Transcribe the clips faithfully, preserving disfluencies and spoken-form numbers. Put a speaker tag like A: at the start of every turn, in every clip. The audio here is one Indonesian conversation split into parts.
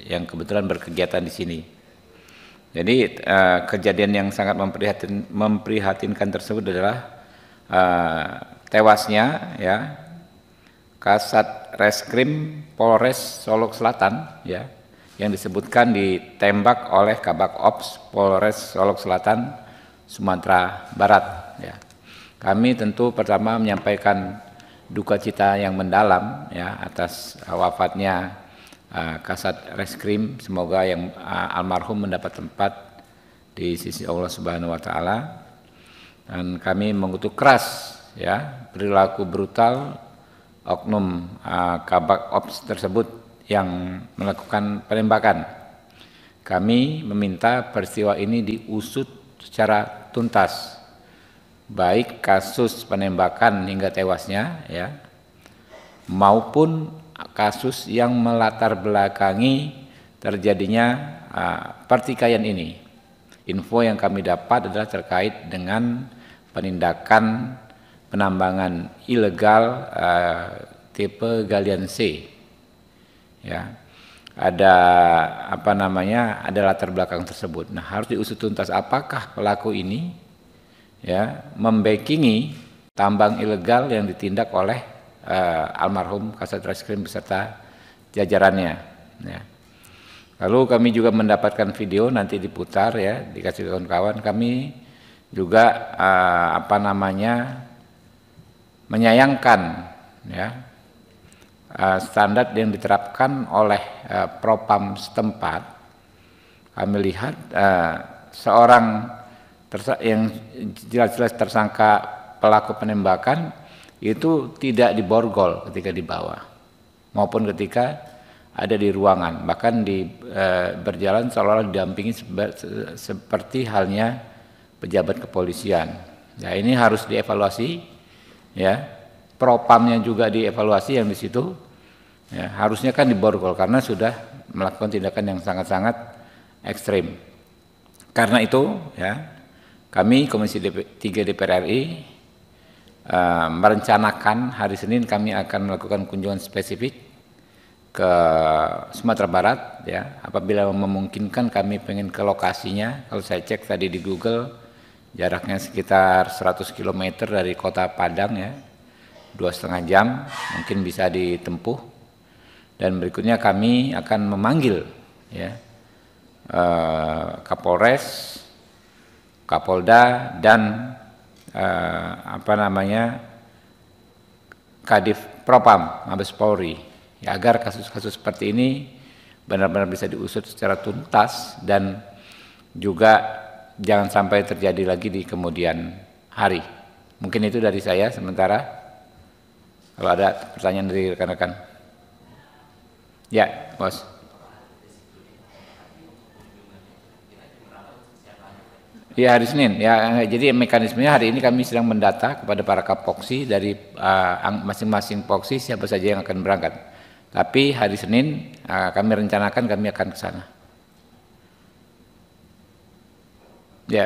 A: yang kebetulan berkegiatan di sini. Jadi uh, kejadian yang sangat memprihatin, memprihatinkan tersebut adalah uh, tewasnya ya Kasat Reskrim Polres Solok Selatan ya yang disebutkan ditembak oleh Kabak Ops Polres Solok Selatan Sumatera Barat ya. Kami tentu pertama menyampaikan duka cita yang mendalam ya atas wafatnya uh, Kasat Reskrim, semoga yang uh, almarhum mendapat tempat di sisi Allah Subhanahu wa taala. Dan kami mengutuk keras ya perilaku brutal oknum uh, Kabak Ops tersebut yang melakukan penembakan. Kami meminta peristiwa ini diusut secara tuntas, baik kasus penembakan hingga tewasnya ya maupun kasus yang melatar belakangi terjadinya uh, pertikaian ini. Info yang kami dapat adalah terkait dengan penindakan penambangan ilegal uh, tipe galian C ya. Ada apa namanya ada latar belakang tersebut. Nah, harus diusut tuntas apakah pelaku ini ya membackingi tambang ilegal yang ditindak oleh uh, almarhum Kasat Reskrim beserta jajarannya ya. Lalu kami juga mendapatkan video, nanti diputar ya, dikasih kawan-kawan. Kami juga uh, apa namanya menyayangkan ya uh, standar yang diterapkan oleh uh, propam setempat. Kami lihat uh, seorang yang jelas-jelas tersangka pelaku penembakan itu tidak diborgol ketika dibawa maupun ketika ada di ruangan, bahkan di e, berjalan seolah-olah didampingi sebe, se, seperti halnya pejabat kepolisian. Ya, ini harus dievaluasi ya, propamnya juga dievaluasi yang di situ ya, harusnya kan diborgol karena sudah melakukan tindakan yang sangat-sangat ekstrim. Karena itu ya kami Komisi tiga D P R R I uh, merencanakan hari Senin kami akan melakukan kunjungan spesifik ke Sumatera Barat ya. Apabila memungkinkan kami pengen ke lokasinya. Kalau saya cek tadi di Google jaraknya sekitar seratus kilometer dari kota Padang ya, dua setengah jam mungkin bisa ditempuh. Dan berikutnya kami akan memanggil ya uh, Kapolres, Kapolda dan eh, apa namanya Kadif Propam Mabes Polri ya, agar kasus-kasus seperti ini benar-benar bisa diusut secara tuntas dan juga jangan sampai terjadi lagi di kemudian hari. Mungkin itu dari saya sementara. Kalau ada pertanyaan dari rekan-rekan. Ya, Bos. Ya, hari Senin. Ya, jadi mekanismenya hari ini kami sedang mendata kepada para kapoksi dari masing-masing uh, poksi siapa saja yang akan berangkat. Tapi hari Senin uh, kami rencanakan kami akan ke sana. Ya.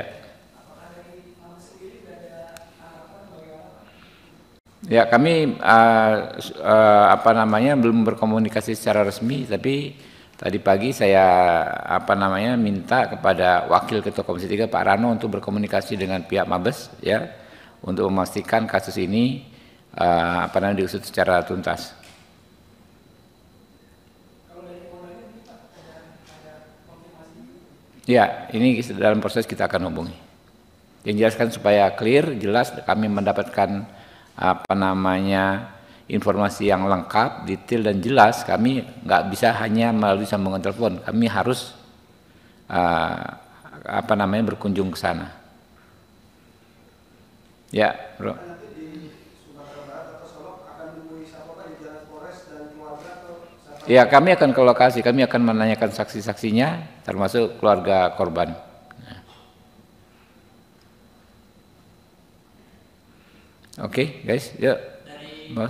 A: Ya, kami uh, uh, apa namanya belum berkomunikasi secara resmi, tapi tadi pagi saya apa namanya minta kepada Wakil Ketua Komisi tiga Pak Rano untuk berkomunikasi dengan pihak Mabes ya untuk memastikan kasus ini uh, apa namanya diusut secara tuntas. Ya, ini dalam proses kita akan hubungi. Yang jelaskan supaya clear, jelas kami mendapatkan apa namanya informasi yang lengkap, detail dan jelas. Kami nggak bisa hanya melalui sambungan telepon. Kami harus uh, apa namanya berkunjung ke sana. Ya, Bro. Ya, kami akan ke lokasi. Kami akan menanyakan saksi-saksinya, termasuk keluarga korban. Oke, okay, guys, yuk, Bos.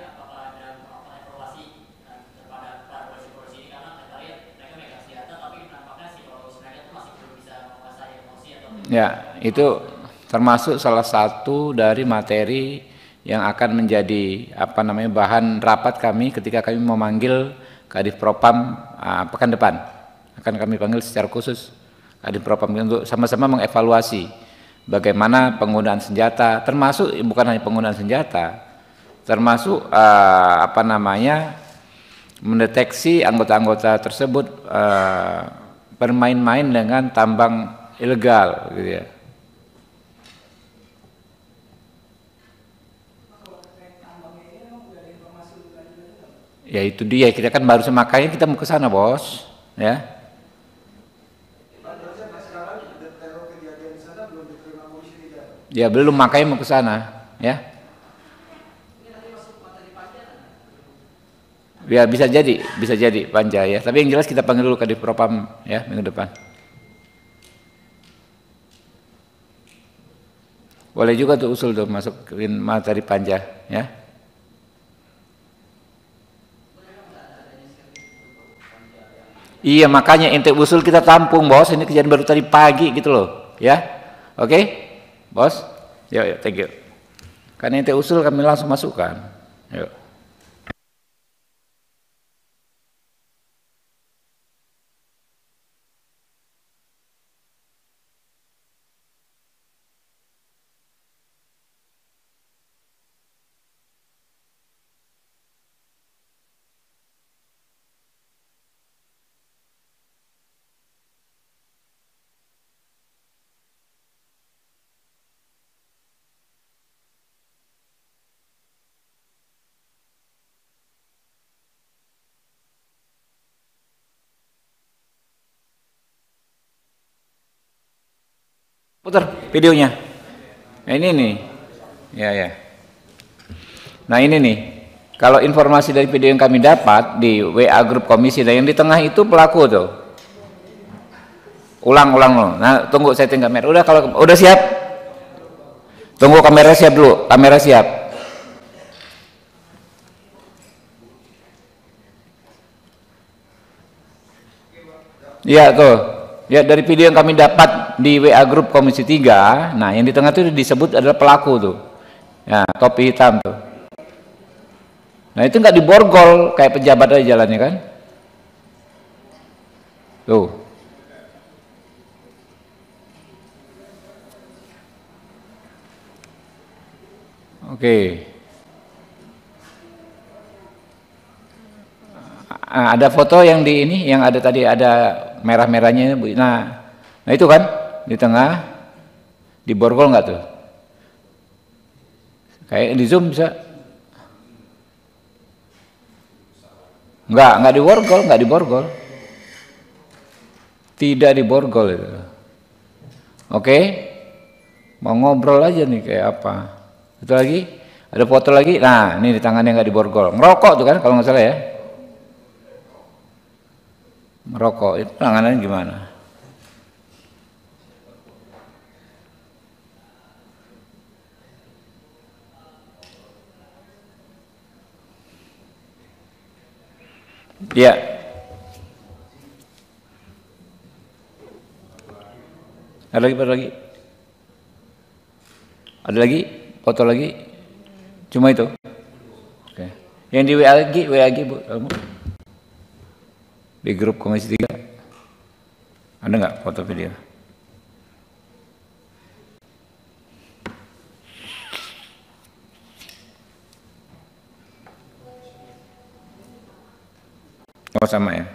A: Ya, itu termasuk salah satu dari materi yang akan menjadi apa namanya bahan rapat kami ketika kami memanggil Kadif Propam uh, pekan depan akan kami panggil secara khusus Kadif Propam untuk sama-sama mengevaluasi bagaimana penggunaan senjata, termasuk bukan hanya penggunaan senjata, termasuk uh, apa namanya mendeteksi anggota-anggota tersebut uh, bermain-main dengan tambang ilegal, gitu ya. Ya itu dia, kita kan baru makanya kita mau ke sana, Bos, ya. Ya belum, makanya mau ke sana, ya. Ya bisa jadi, bisa jadi Panja ya. Tapi yang jelas kita panggil dulu Kadif Propam ya minggu depan. Boleh juga tuh usul tuh masukin materi Panja ya. Iya makanya ente usul kita tampung, Bos. Ini kejadian baru tadi pagi gitu loh, ya. Oke, okay? Bos. Yuk, yuk, thank you. Karena ente usul kami langsung masukkan. Yuk. Putar videonya. Nah ini nih, ya ya. Nah ini nih, kalau informasi dari video yang kami dapat di W A grup komisi, dan yang di tengah itu pelaku tuh. Ulang-ulang loh. Nah tunggu setting kamera. Udah kalau udah siap, tunggu kamera siap dulu. Kamera siap. Iya tuh. Ya dari video yang kami dapat di W A grup komisi tiga, nah yang di tengah itu disebut adalah pelaku tuh. Ya, topi hitam tuh. Nah itu nggak diborgol kayak pejabat aja jalannya kan? Tuh. Oke. Ada foto yang di ini, yang ada tadi ada merah-merahnya. Nah, nah itu kan di tengah, di borgol nggak tuh? Kayak di zoom bisa? Nggak, nggak di borgol, nggak di borgol. Tidak di borgol itu. Oke, mau ngobrol aja nih kayak apa? Itu lagi, ada foto lagi. Nah, ini di tangannya nggak di borgol. Ngerokok tuh kan, kalau nggak salah ya. Merokok itu tangannya gimana? Ya. Ada lagi, ada lagi. Ada lagi, foto lagi. Cuma itu. Oke. Yang di W A lagi, W A lagi Bu, kamu? Di grup komisi tiga. Ada nggak foto video? Oh sama ya.